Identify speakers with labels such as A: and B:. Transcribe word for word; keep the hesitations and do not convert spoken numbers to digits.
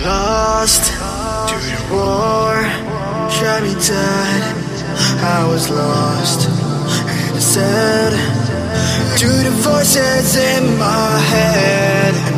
A: lost to the war, shot me dead. I was lost and sad to the voices in my head.